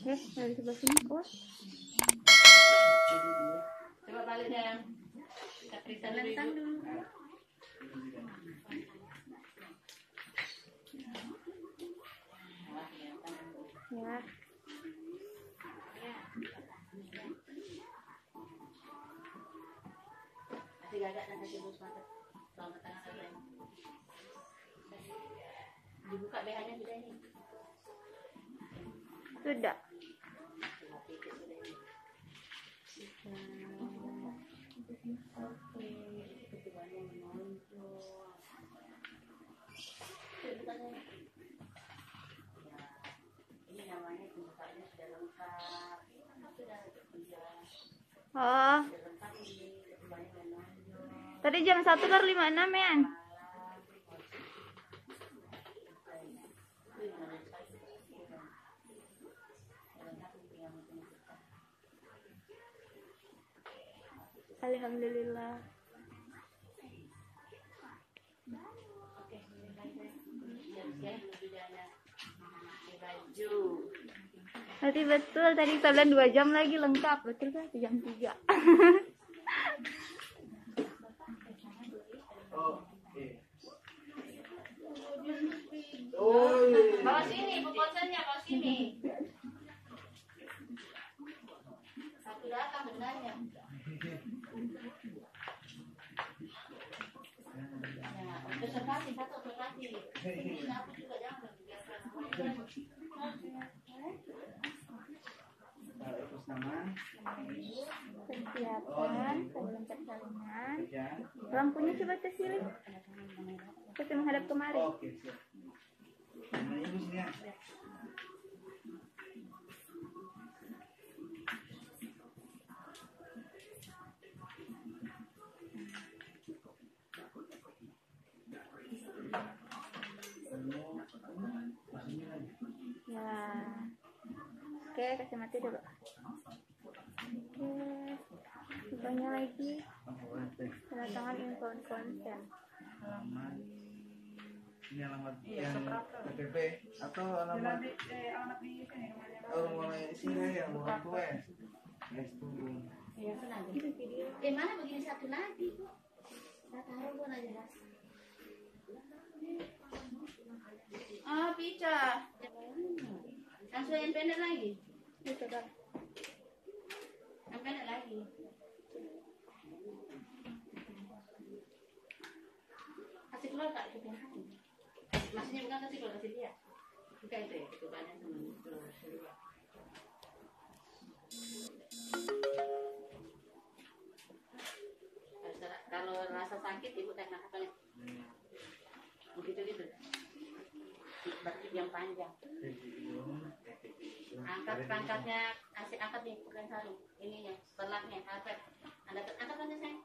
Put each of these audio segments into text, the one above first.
Dari sebelah sini kok. Coba balik deh. Kita periksa dulu. Ya. Masih gagak dan kasih bus mata. Selamat tengah hari. Dibuka BH-nya sudah ini. Sudah. Ini namanya pembukanya sudah lengkap. Oh. Tadi jam 1 baru 56 ya. Alhamdulillah. Berarti betul tadi kita bilang 2 jam lagi lengkap, betul kan? Jam 3. Bawa sini, pulpennya bawa sini. Satu datang bendanya. Observasi, satu observasi. Ini aku juga jangan Persiapan sebelum persalinan. Lampunya coba tersilih. Kita menghadap kemari. Oke, siap. Nah, ini sini ya. Ya. Oke, kasih mati dulu. Oke. Banyak lagi. Tanda tangan info konsen. Alamat. Ini alamat yang KTP atau alamat mulai sini ya, orang tua ya. Iya, senang. Mana begini satu lagi? Saya taruh pun aja. Oh, pica. Langsung yang pendek lagi. Itu kan. Yang pendek lagi. Kasih keluar Kak, kita. Maksudnya bukan kasih keluar, kasih dia. Bukan itu ya, ketubannya sama keluar. Kalau rasa sakit ibu tengah apa nih? Begitu gitu. Batik yang panjang. Angkat perangkatnya, kasih angkat nih, bukan sarung. Ininya, perlaknya, angkat. Anda angkat aja sayang.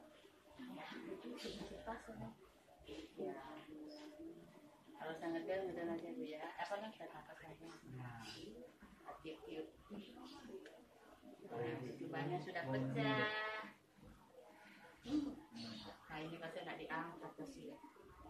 Pas ya. Kalau sangat gaul udah aja bu ya. Apa kan kita angkat saja. Tiup-tiup. Tubannya sudah pecah. Nah ini pasti nggak diangkat pasti ya.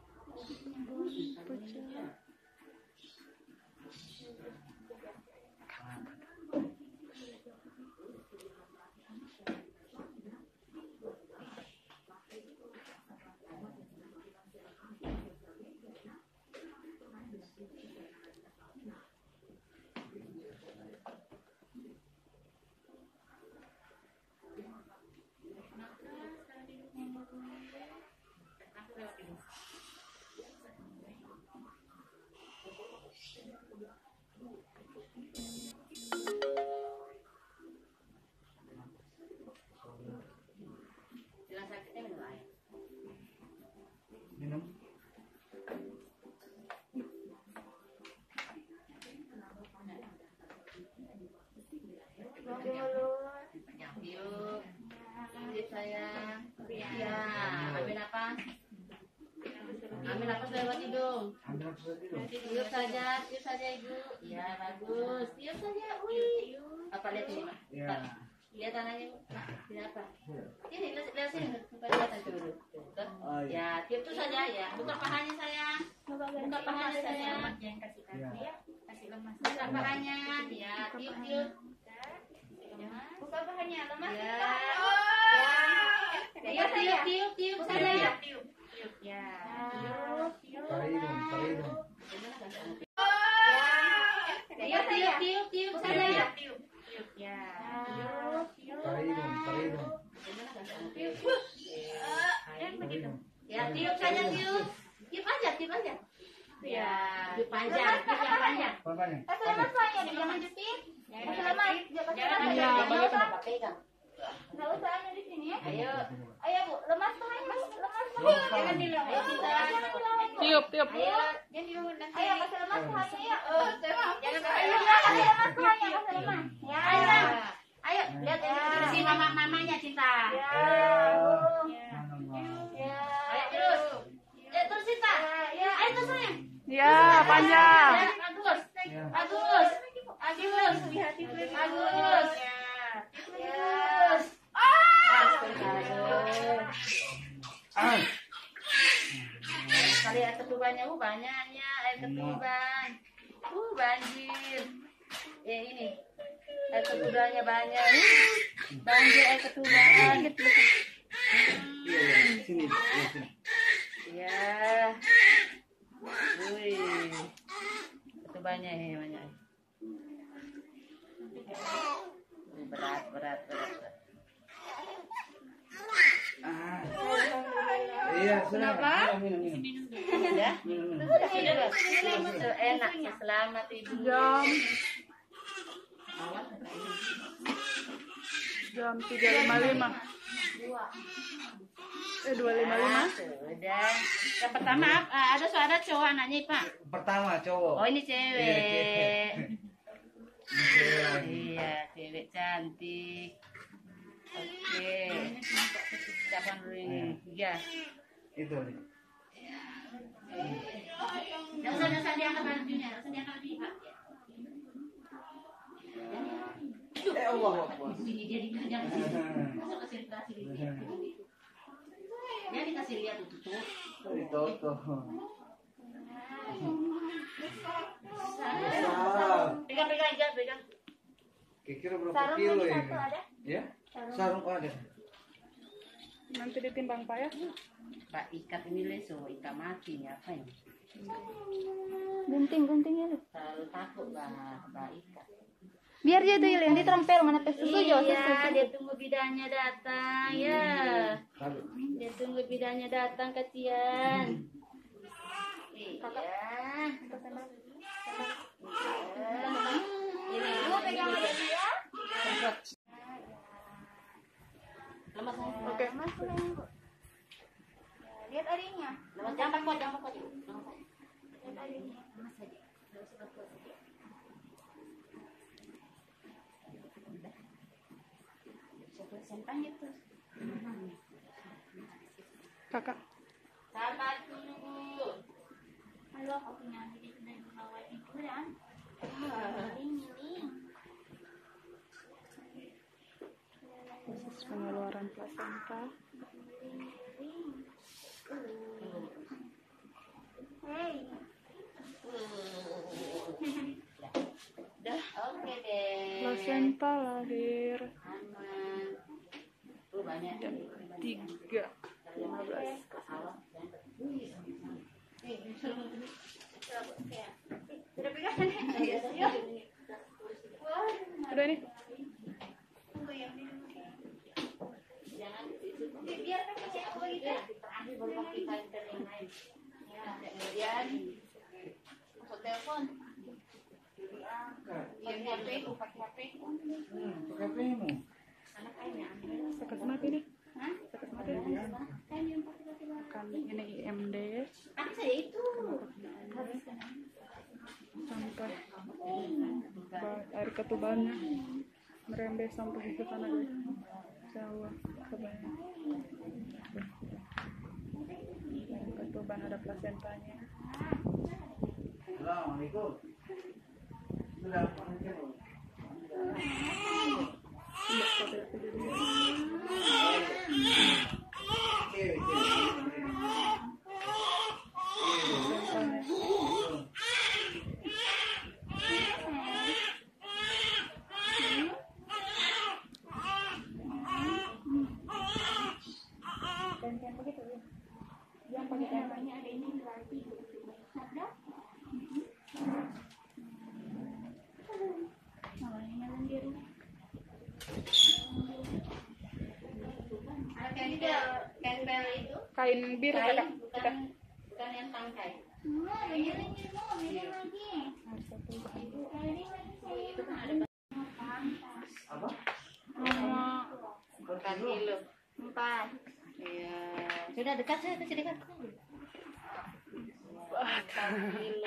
Ambil napas lewat hidung. Tiup saja ibu. Ya bagus. Tiup saja, wih. Apa lihat ini Pak? Lihat tangannya Pak. Lihat apa? Ini lihat sini. Lihat aja dulu. Ya tiup tuh saja ya. Buka pahanya saya. Buka pahanya saya. Yang kasih kaki ya, kasih lemas. bahannya. Ya, tiup. Buka bahannya, lemas. Ya. Ya, Tiup sana ya. Tiup. Ya. Taridung. Tiup sana ya. Tiup. Ya. Taridung. Ya, tiup saja tiup. Tiup aja. Ya, tiup panjang, tiup yang panjang. Apanya? Kasih lemas banyak nih, jangan jepit. Kasih lemas, Jangan nggak usah. pegang. Nggak usah hanya di sini ya. Ayo, Bu, lemas bahannya, lemas bahannya. jangan dilawan. Ayo, kita. Tiup. Ayo, jangan dilawan nanti. Ayo kasih lemas bahannya ya. Jangan Ayo, kasih lemas bahannya, kasih lemas. Ya. Ayo, lihat ini si mamanya Cinta. Ya. Ayo terus. Terus Cinta. Ya. Ayo terus sayang. Ya, panjang. Bagus. Ya. Kali air ketubannya, banyaknya air ketuban. Banjir. Ini. Air ketubannya banyak. Banjir air ketuban. Sini. Ya. Wih. Ketubannya ini banyak. Berat. Iya, sudah. Minum. Ya. Minum. Enak, selamat tidur. Jam 3.55. 2.55. Sudah. Yang pertama ada cowok anaknya, Pak. Pertama cowok. Oh, ini cewek. Cewek. Iya, cewek cantik. Oke. Siapa dulu ini? Ya. Itu nih. Nggak usah diangkat bajunya, nggak usah diangkat bajunya, Pak. Allah Akbar. Sini dia jangan sini. Masuk ke sini, kasih lihat. Ya dikasih lihat tuh. Ditoto. Pegang. Kira berapa Sarung kilo lagi ini? satu ada? Ya? Sarung ada. Nanti ditimbang Pak ya. Pak, ikat ini leso, ikat mati nih apa ini? Gunting ya lu. Terlalu takut Pak ikat. Biar dia tuh yang diterempel mana susu jo Iya, dia tunggu bidannya datang ya. Kalau Dia tunggu bidannya datang kasihan. Iya. Ini Lu pegang aja ya. lemas aja. Oke. Lemas pulang, Bu. Ya, lihat adiknya. Lemas jangan kuat. Lemas aja. Lihat adiknya. Lemas aja. Nggak usah kuat. Sentang itu. Kakak. Sabar dulu. Halo, aku punya adik dari bawah itu ya. Miling. Proses pengeluaran plasenta. Hey. Udah, oke deh. Plasenta lahir Aman. Tuh banyak. jam 3.15. Sudah pegang? Iya. Udah nih. Jangan Biar pakai aku gitu. terakhir baru pakai kain yang lain. Ya, kemudian masuk telepon. Pakai HP, pakai HP. pakai pemu. Anak kainnya. Pakai mati nih. Hah? Pakai mati. Kain yang pakai Kan ini IMD Tapi saya itu. sampai air ketubannya merembes sampai ke sana guys. Jawa kebanyakan. Air ketuban ada plasentanya. Assalamualaikum. Sudah pakai. Tidak pakai video. kain biru Kain, ada. bukan yang tangkai. Air satu bahan. Itu kan ada Apa? bukan kilo. 4. Iya. Sudah dekat saya, dekat. 4 kilo.